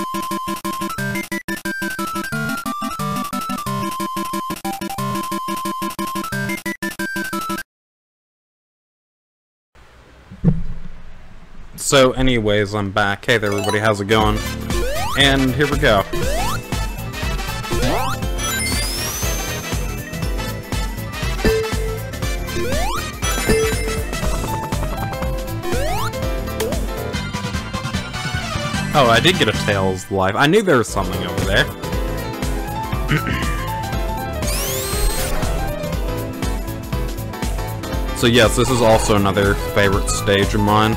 So anyways, I'm back. Hey there everybody, how's it going? And here we go. Oh, I did get a Tails life. I knew there was something over there. So yes, this is also another favorite stage of mine.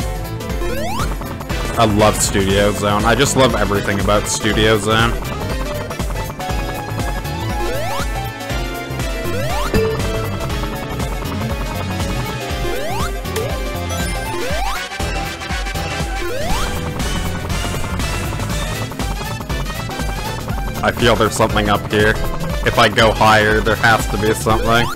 I love Studio Zone. I just love everything about Studio Zone. I feel there's something up here. If I go higher, there has to be something.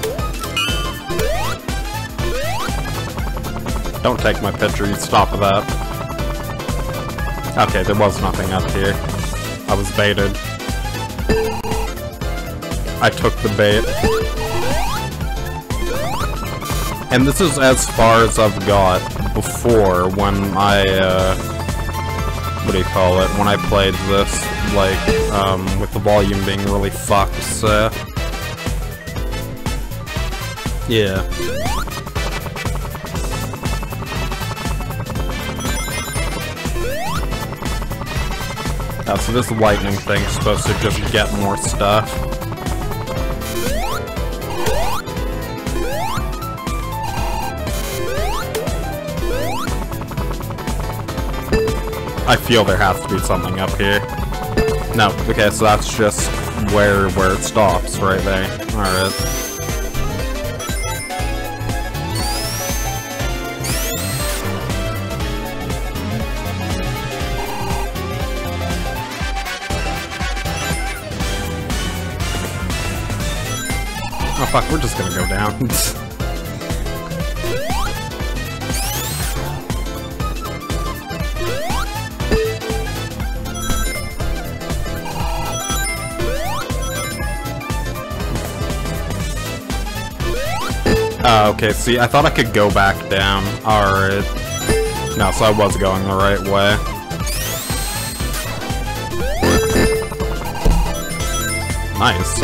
Don't take my picture, you stop with that. Okay, there was nothing up here. I was baited. I took the bait. And this is as far as I've got before when I, what do you call it? When I played this, like, with the volume being really fucked, so... yeah. So this lightning thing's supposed to just get more stuff. I feel there has to be something up here. No, okay, so that's just where it stops, right there. Alright. Oh fuck, we're just gonna go down. Okay, see, I thought I could go back down. Alright. No, so I was going the right way. Nice.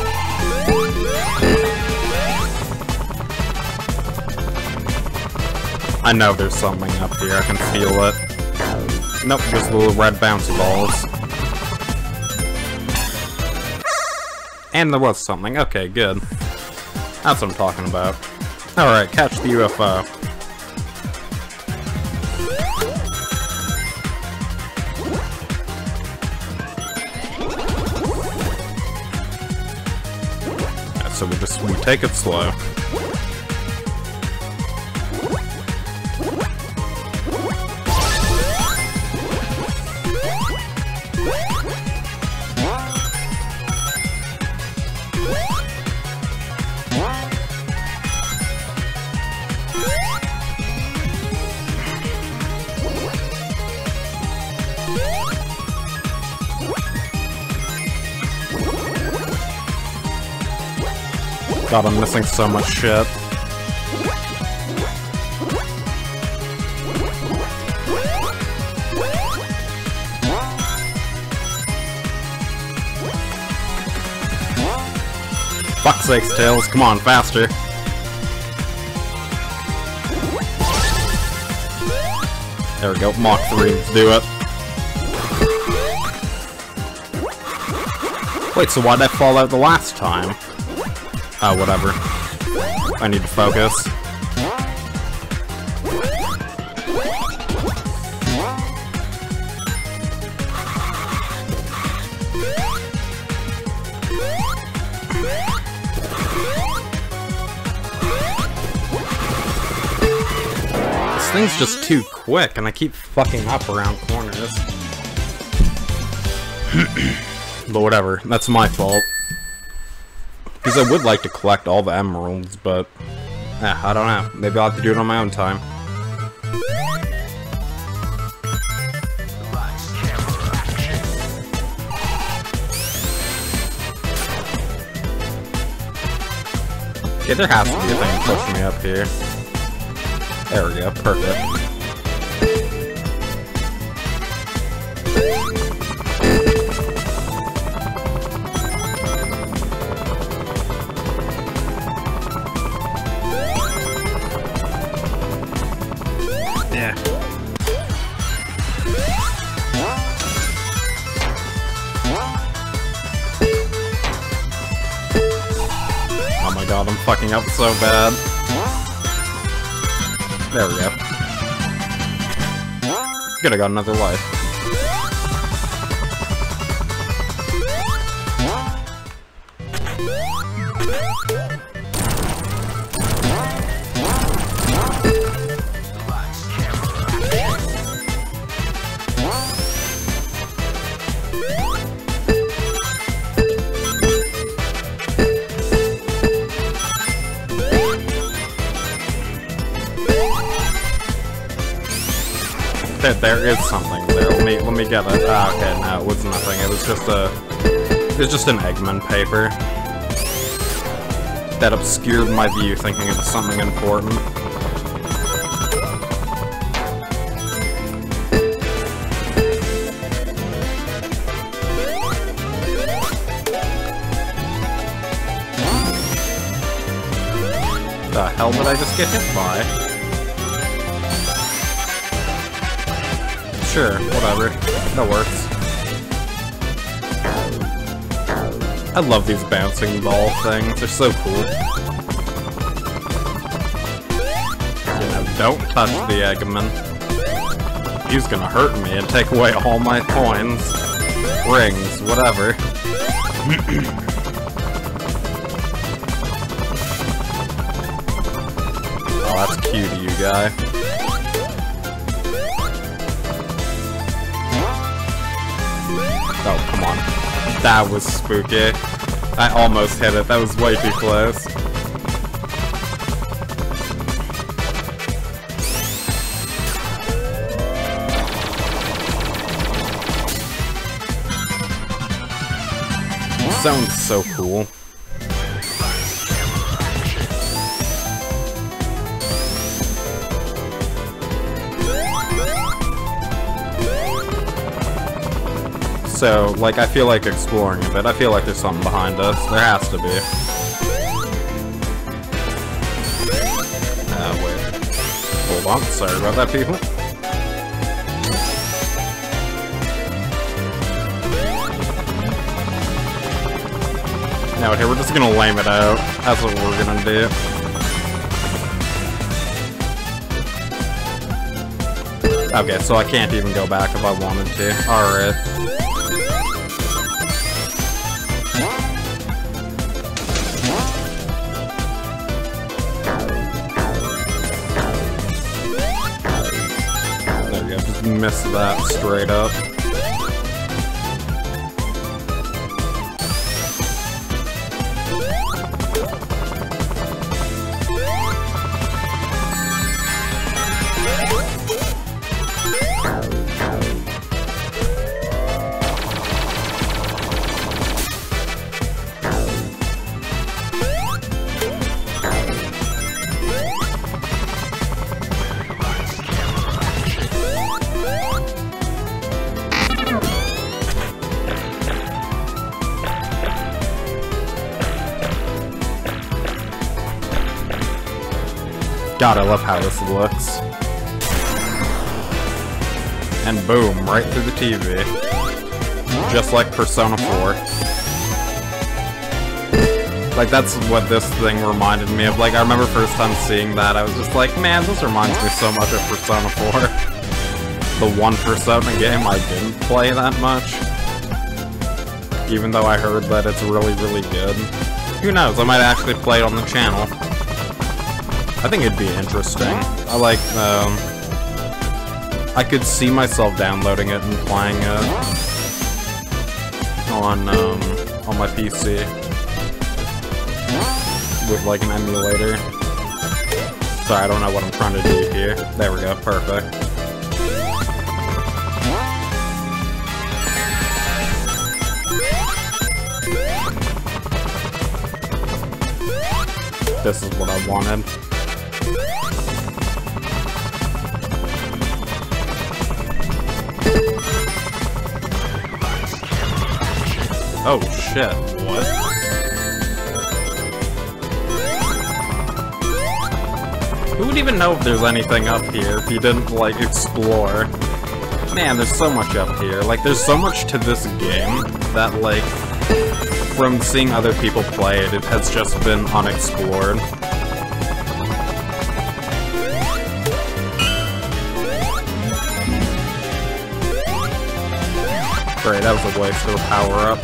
I know there's something up here, I can feel it. Nope, just little red bouncy balls. And there was something, okay, good. That's what I'm talking about. Alright, catch the UFO. So we take it slow. God, I'm missing so much shit. Fuck's sakes, Tails, come on, faster. There we go, Mach 3, let's do it. Wait, so why'd I fall out the last time? Oh, whatever. I need to focus. This thing's just too quick, and I keep fucking up around corners. But whatever, that's my fault. Because I would like to collect all the emeralds, but... I don't know. Maybe I'll have to do it on my own time. Okay, there has to be a thing pushing me up here. There we go, perfect. Yeah. Oh my god, I'm fucking up so bad. There we go. Could've got another life. There is something there. Let me get it. Ah, okay, no, it was nothing. It was just an Eggman paper that obscured my view, thinking it was something important. The hell did I just get hit by? Sure, whatever. That works. I love these bouncing ball things. They're so cool. You know, don't touch the Eggman. He's gonna hurt me and take away all my coins, rings, whatever. Oh, that's cute of you, guy. Oh, come on. That was spooky. I almost hit it. That was way too close. This sounds so cool. So, like, I feel like exploring a bit. I feel like there's something behind us. There has to be. Wait. Hold on. Sorry about that, people. Now, here, we're just gonna lame it out. That's what we're gonna do. Okay, so I can't even go back if I wanted to. Alright. Missed that straight up. God, I love how this looks. And boom, right through the TV. Just like Persona 4. Like, that's what this thing reminded me of. Like, I remember first time seeing that, I was just like, man, this reminds me so much of Persona 4. The one Persona game I didn't play that much. Even though I heard that it's really, really good. Who knows, I might actually play it on the channel. I think it'd be interesting. I like, I could see myself downloading it and playing it on my PC with like an emulator. Sorry, I don't know what I'm trying to do here. There we go, perfect. this is what I wanted. Oh shit, what? Who would even know if there's anything up here if you didn't, like, explore? Man, there's so much up here. Like, there's so much to this game that, like, from seeing other people play it, it has just been unexplored. Great, that was a waste of a power-up.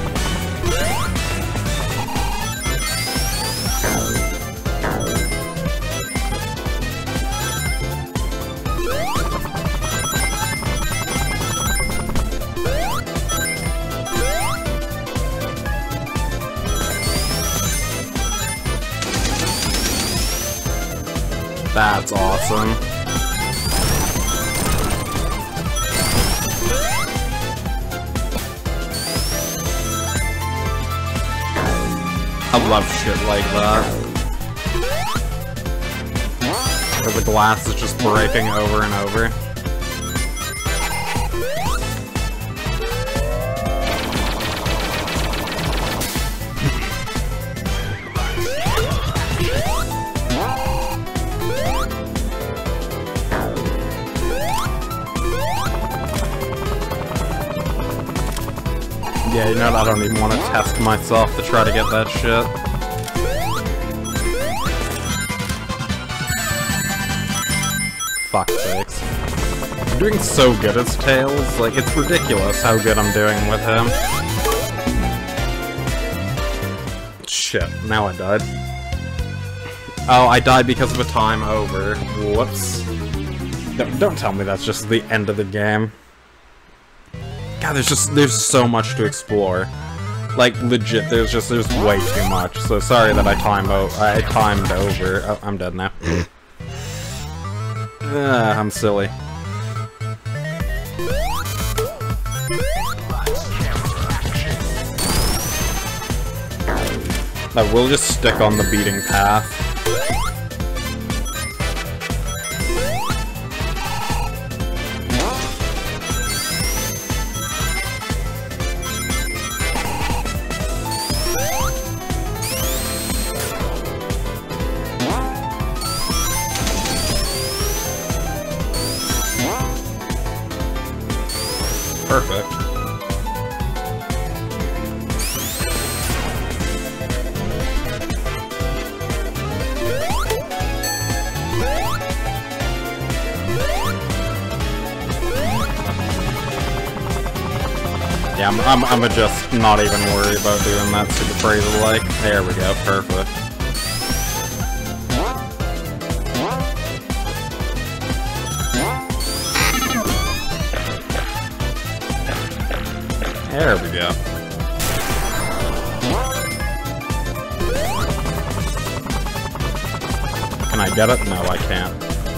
That's awesome. I love shit like that. Where the glass is just breaking over and over. Yeah, you know what? I don't even want to test myself to try to get that shit. Fuck sakes. I'm doing so good as Tails, like, it's ridiculous how good I'm doing with him. Shit, now I died. Oh, I died because of a time over. Whoops. Don't tell me that's just the end of the game. God, there's so much to explore. Like, legit, there's way too much. So sorry that I timed over. Oh, I'm dead now. I'm silly. I will just stick on the beating path. Perfect. Yeah, I'm just not even worried about doing that super crazy like. There we go, perfect. There we go. Can I get it? No, I can't.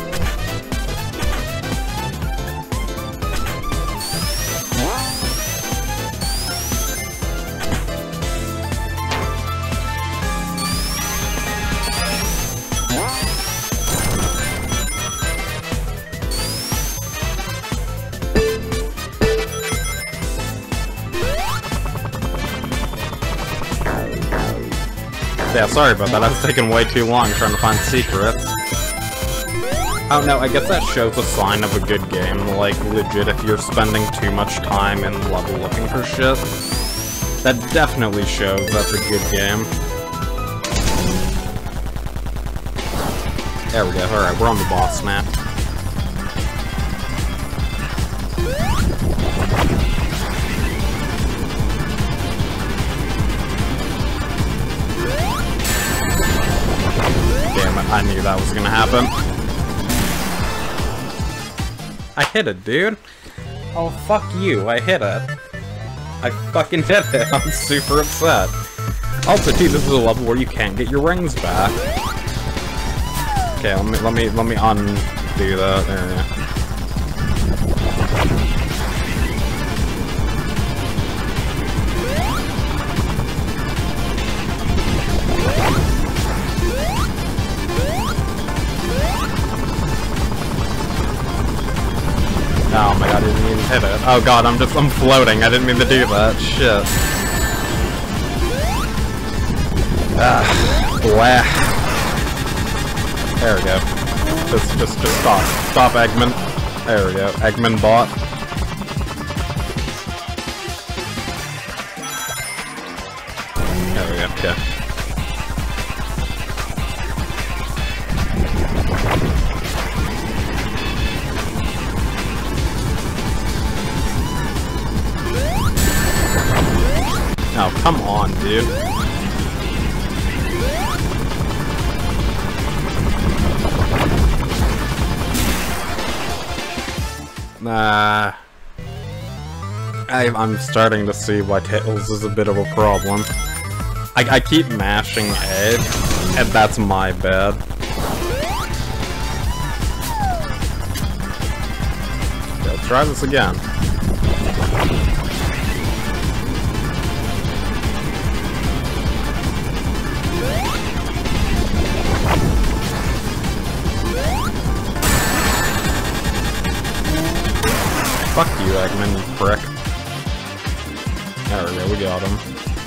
Yeah, sorry about that. I was taking way too long trying to find secrets. Oh no, I guess that shows a sign of a good game. Like, legit, if you're spending too much time in level looking for shit, that definitely shows that's a good game. There we go. Alright, we're on the boss now. Damn it, I knew that was gonna happen. I hit it, dude. Oh, fuck you, I hit it. I fucking hit it, I'm super upset. Also, too, this is a level where you can't get your rings back. Okay, let me undo that, there we go. hit it. Oh god, I'm floating. I didn't mean to do that. Shit. Blah. There we go. Just stop. Stop, Eggman. There we go. Eggman bot. There we go. Okay. Oh, come on, dude. Nah. I'm starting to see why Tails is a bit of a problem. I keep mashing A, and that's my bad. Okay, let's try this again. Fuck you, Eggman, you prick. There we go, we got him.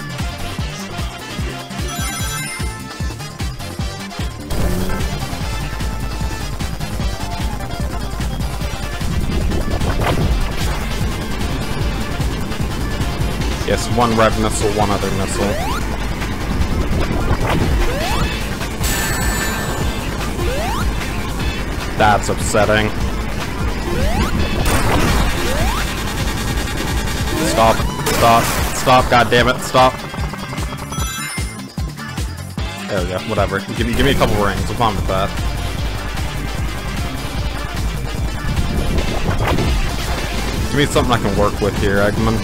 Yes, one red missile, one other missile. That's upsetting. Stop, stop, stop, god damn it, stop. There we go, whatever. Give me a couple rings, I'm fine with that. Give me something I can work with here, Eggman.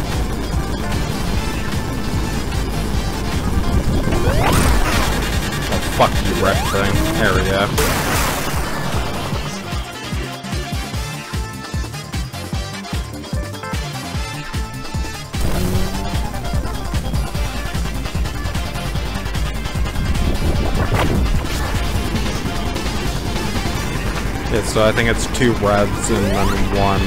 Oh, fuck you, wreck thing. There we go. Yeah, so I think it's 2 reds and then 1,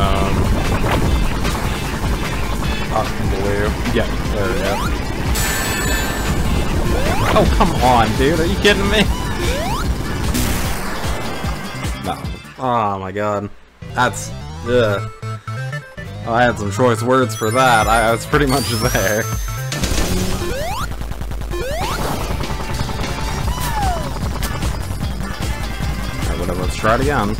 blue. Yeah, there we go. Oh, come on, dude, are you kidding me? No. Oh my god. That's, ugh. Oh, I had some choice words for that. I was pretty much there. Let's try it again.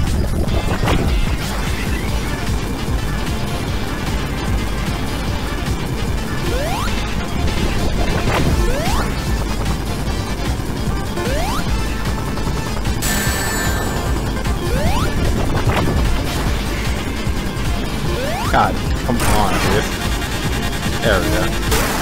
God, come on, dude. There we go.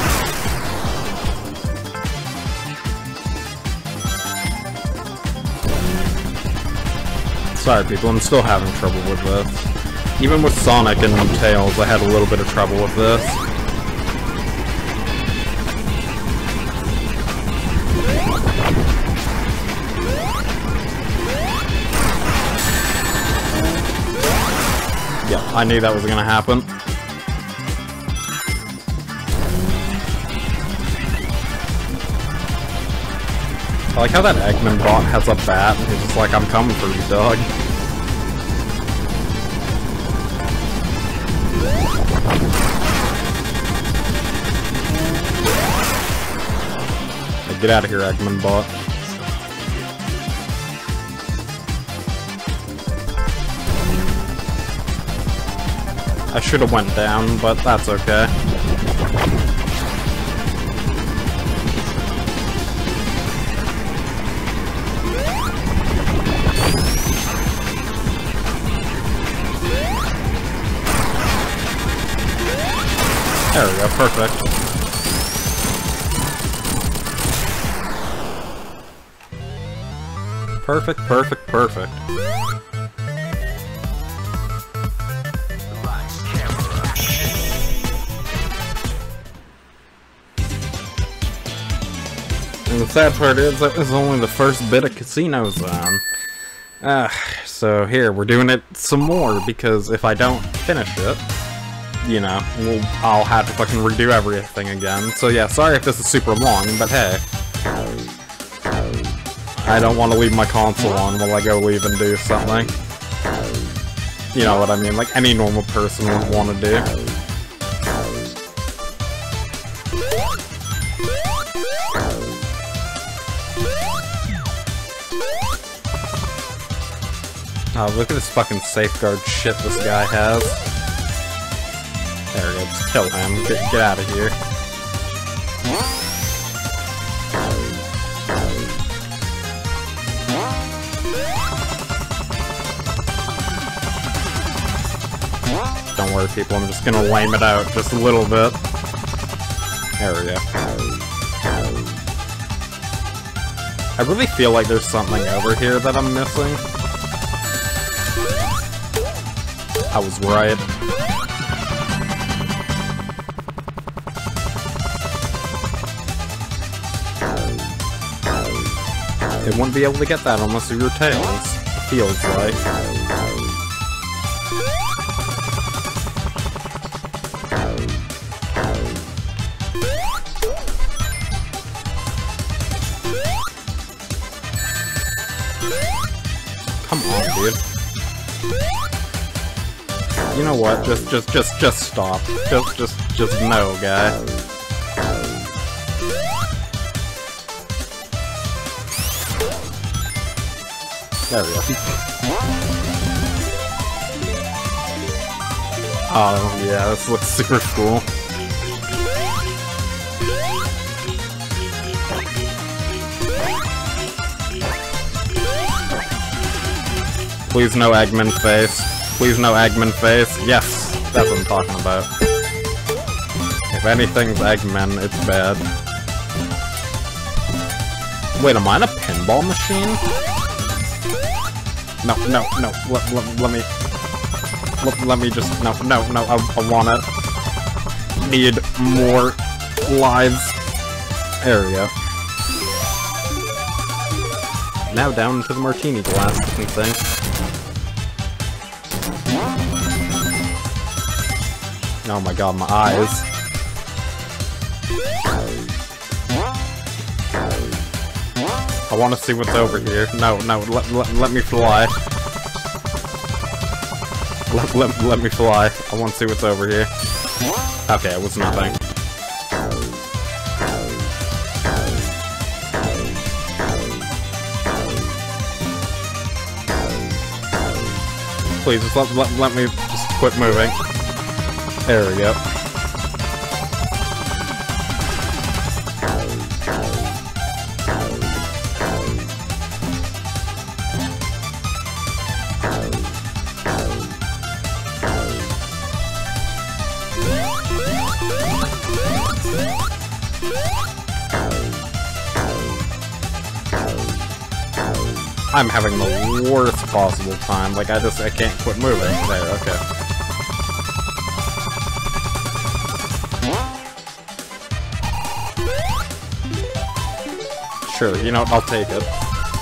Sorry people, I'm still having trouble with this. Even with Sonic and Tails, I had a little bit of trouble with this. Yeah, I knew that was gonna happen. I like how that Eggman bot has a bat, and he's just like, I'm coming for you, dog. Hey, get out of here, Eggman bot. I should have went down, but that's okay. There we go, perfect. Perfect, perfect, perfect. And the sad part is that was only the first bit of Casino Zone. So here, we're doing it some more, because if I don't finish it, you know, I'll have to fucking redo everything again. So yeah, sorry if this is super long, but hey. I don't want to leave my console on while I go leave and do something. You know what I mean, like any normal person would want to do. Oh, look at this fucking safeguard shit this guy has. There we go, just kill him. Get out of here. Don't worry, people, I'm just gonna lame it out just a little bit. There we go. I really feel like there's something over here that I'm missing. I was right. They wouldn't be able to get that unless of your tails, it feels like. Come on, dude. You know what? Just stop. Just no, guy. There we go. Oh, yeah, this looks super cool. Please no Eggman face. Please no Eggman face. Yes, that's what I'm talking about. If anything's Eggman, it's bad. Wait, am I in a pinball machine? No, let me just, no, I want it. Need more lives. There we go. Now down to the martini glass looking thing. Oh my god, my eyes. I want to see what's over here. No, let me fly. Let me fly. I want to see what's over here. Okay, it was nothing. Please, just let me just quit moving. There we go. I'm having the worst possible time. Like, I can't quit moving. There, okay. Sure, you know what, I'll take it.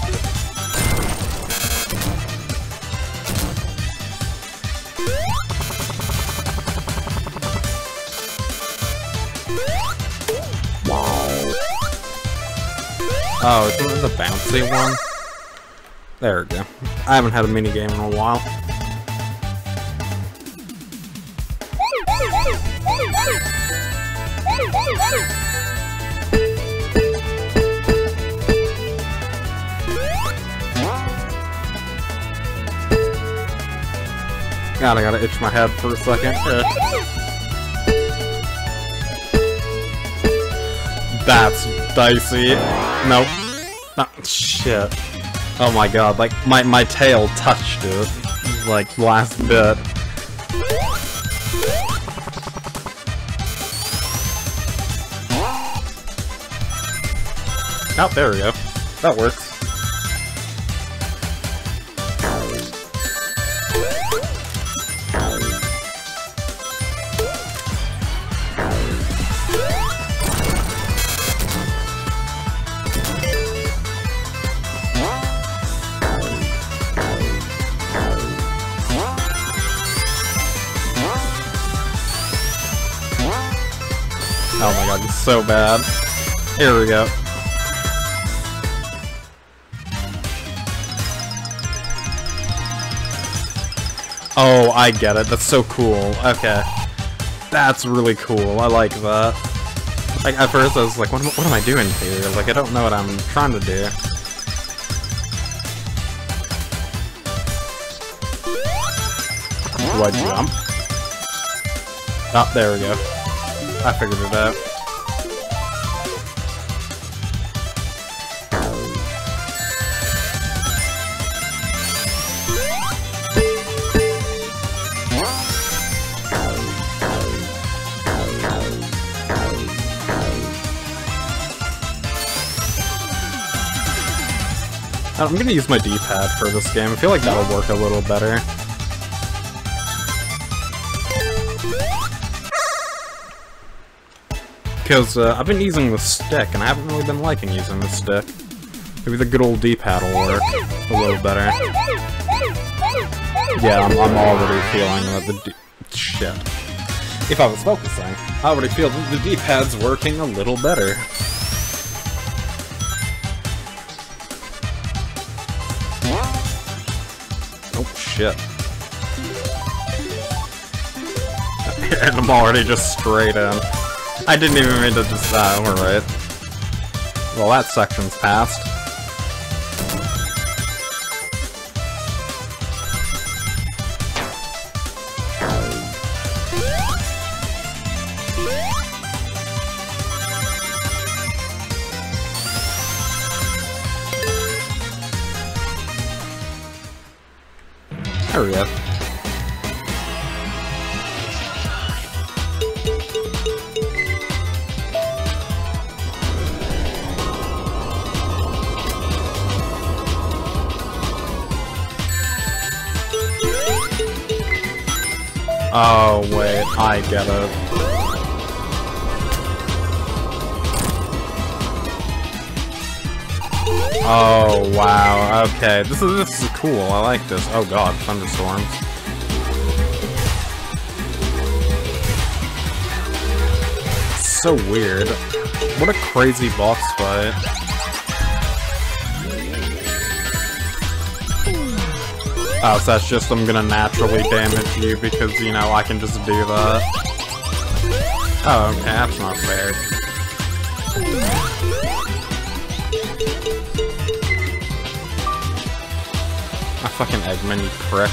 Oh, isn't it the bouncy one? There we go. I haven't had a minigame in a while. God, I gotta itch my head for a second. That's dicey. Nope. Oh, shit. Oh my god, like, my tail touched it. Like, last bit. Oh, there we go. That works. Oh my god, it's so bad. Here we go. Oh, I get it. That's so cool. Okay. That's really cool. I like that. Like, at first I was like, what am I doing here? Like, I don't know what I'm trying to do. Do I jump? Oh, there we go. I figured it out. I'm gonna use my D-pad for this game. I feel like that'll work a little better. Because I've been using the stick, and I haven't really been liking using the stick. Maybe the good old D-pad will work a little better. Yeah, I'm already feeling that the shit. If I was focusing, I already feel that the D-pad's working a little better. Oh, shit. And I'm already just straight in. I didn't even mean to just... alright. Well, that section's passed. There we go. Oh, wait, I get it. Oh, wow, okay. This is cool, I like this. Oh god, thunderstorms. So weird. What a crazy boss fight. Oh, so that's just I'm gonna naturally damage you because, you know, I can just do that. Oh, okay, that's not fair. Ah, fucking Eggman, you prick.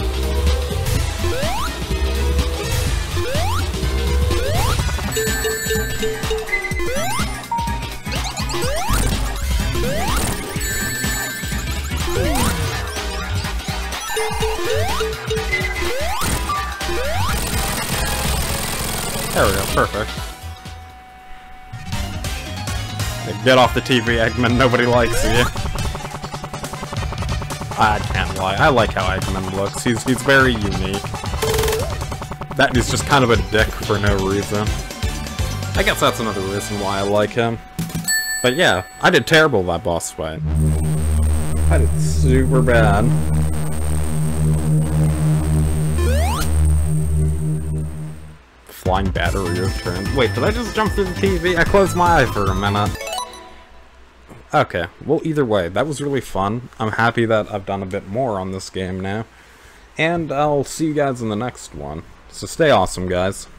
There we go, perfect. Hey, get off the TV, Eggman, nobody likes you. I can't lie, I like how Eggman looks, he's very unique. That is just kind of a dick for no reason. I guess that's another reason why I like him. But yeah, I did terrible that boss fight. I did super bad. Flying battery returned. Wait, did I just jump through the TV? I closed my eye for a minute. Okay, well either way, that was really fun. I'm happy that I've done a bit more on this game now. And I'll see you guys in the next one. So stay awesome, guys.